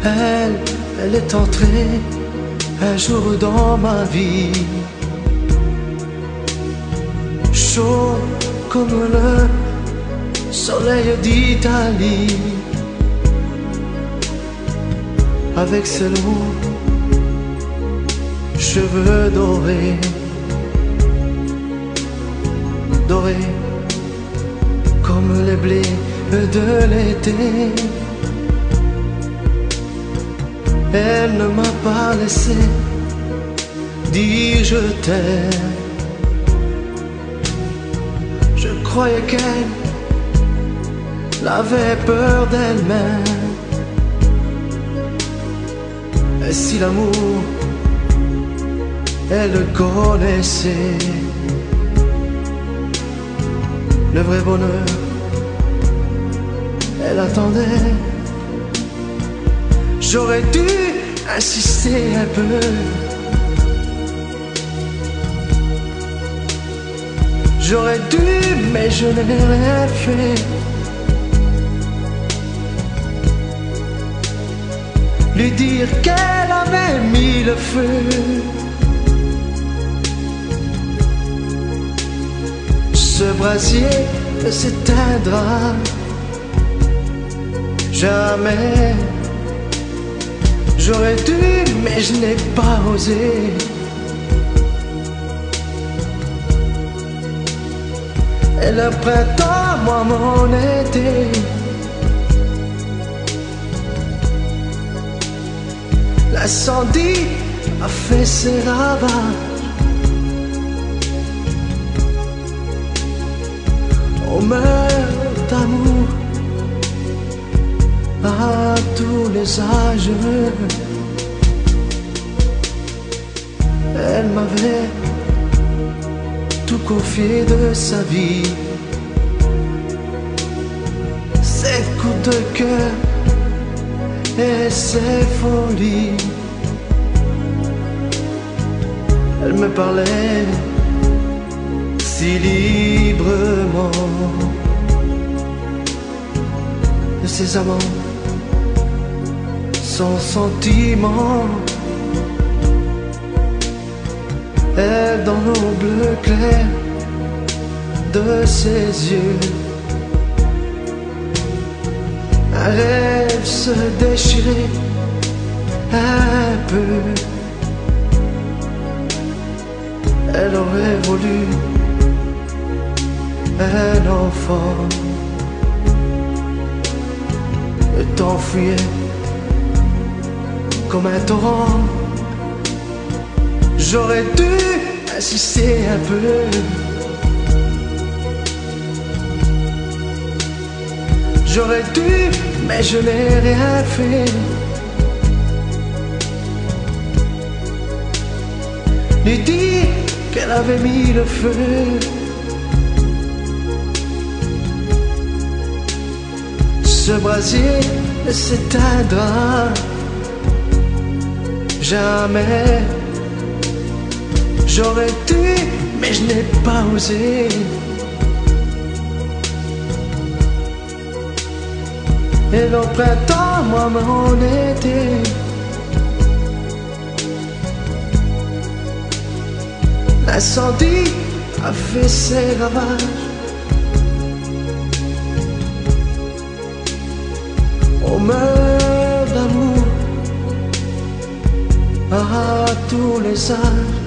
Elle est entrée un jour dans ma vie, chaud comme le soleil d'Italie, avec ses longs cheveux dorés, dorés comme les blés de l'été. Elle ne m'a pas laissé dire je t'aime. Je croyais qu'elle avait peur d'elle-même. Et si l'amour, elle le connaissait, le vrai bonheur, elle attendait. J'aurais dû insister un peu, j'aurais dû, mais je n'ai rien fait. Lui dire qu'elle avait mis le feu. Ce brasier s'éteindra jamais. J'aurais dû, mais je n'ai pas osé. Et le printemps, moi mon été, l'incendie a fait ses ravages. On meurt d'amour à tous les âges. Elle m'avait tout confié de sa vie, ses coups de cœur et ses folies. Elle me parlait si librement de ses amants, sans sentiment. Elle dans l'eau bleu clair de ses yeux, un rêve se déchirait un peu. Elle aurait voulu un enfant. Le temps fuyait comme un torrent. J'aurais dû insister un peu, j'aurais dû, mais je n'ai rien fait. Lui dire qu'elle avait mis le feu. Ce brasier ne s'éteindra jamais. J'aurais dû, mais je n'ai pas osé. Et le printemps, moi mon été, l'incendie a fait ses ravages. On meurt d'amour à tous les âges.